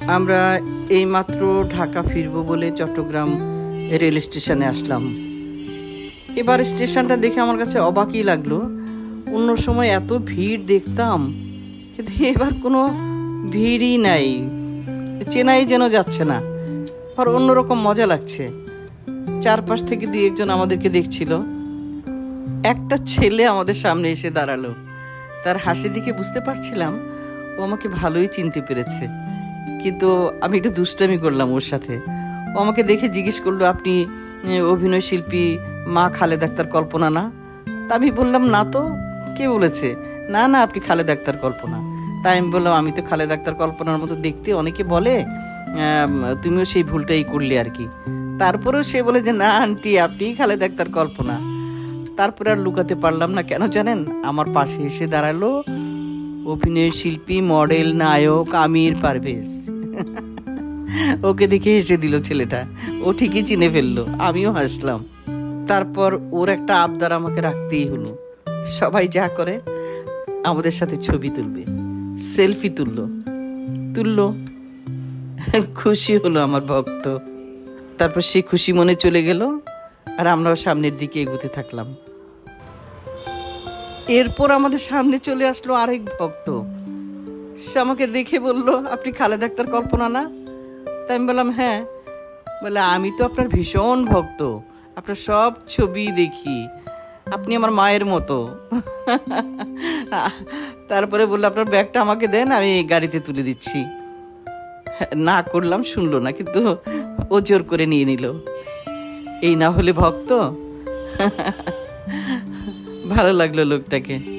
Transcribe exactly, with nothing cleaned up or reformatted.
আমরা এইমাত্র ঢাকা ফিরব বলে চট্টগ্রাম রেল স্টেশনে আসলাম। এবার স্টেশনটা দেখে আমার কাছে অবাকই লাগলো। অন্য সময় এত ভিড় দেখতাম, কিন্তু এবার কোনো ভিড়ই নাই, চেনাই যেন যাচ্ছে না। আর অন্যরকম মজা লাগছে। চারপাশ থেকে দুই একজন আমাদেরকে দেখছিল। একটা ছেলে আমাদের সামনে এসে দাঁড়ালো। তার হাসি দেখে বুঝতে পারছিলাম ও আমাকে ভালোই চিনতে পেরেছে, কিন্তু আমি একটু দুষ্টামি করলাম ওর সাথে। ও আমাকে দেখে জিজ্ঞেস করলো, আপনি অভিনয় শিল্পী মা খালেদা আক্তার কল্পনা না? তা আমি বললাম, না তো, কে বলেছে? না না, আপনি খালেদা আক্তার কল্পনা। তাই আমি বললাম, আমি তো খালেদা আক্তার কল্পনার মতো দেখতে, অনেকে বলে, তুমিও সেই ভুলটাই করলে আর কি। তারপরেও সে বলে যে, না আন্টি, আপনিই খালেদা আক্তার কল্পনা। তারপরে আর লুকাতে পারলাম না। কেন জানেন? আমার পাশে এসে দাঁড়ালো অভিনয় শিল্পী, মডেল, নায়ক আমির পারভেজ। ওকে দেখে হেসে দিল ছেলেটা। ও ঠিকই চিনে ফেললো, আমিও হাসলাম। তারপর ওর একটা আবদার আমাকে রাখতেই হলো। সবাই যা করে আমাদের সাথে ছবি তুলবে, সেলফি তুললো তুললো খুশি হলো আমার ভক্ত। তারপর সে খুশি মনে চলে গেল, আর আমরাও সামনের দিকে এগোতে থাকলাম। এরপর আমাদের সামনে চলে আসলো আরেক ভক্ত। সে আমাকে দেখে বলল, আপনি খালেদা আক্তার কল্পনা না? তাই আমি বললাম, হ্যাঁ। বলে, আমি তো আপনার ভীষণ ভক্ত, আপনার সব ছবি দেখি, আপনি আমার মায়ের মতো। তারপরে বললো, আপনার ব্যাগটা আমাকে দেন, আমি গাড়িতে তুলে দিচ্ছি। না করলাম, শুনলো না, কিন্তু ও জোর করে নিয়ে নিল। এই না হলে ভক্ত। ভালো লাগলো লোকটাকে।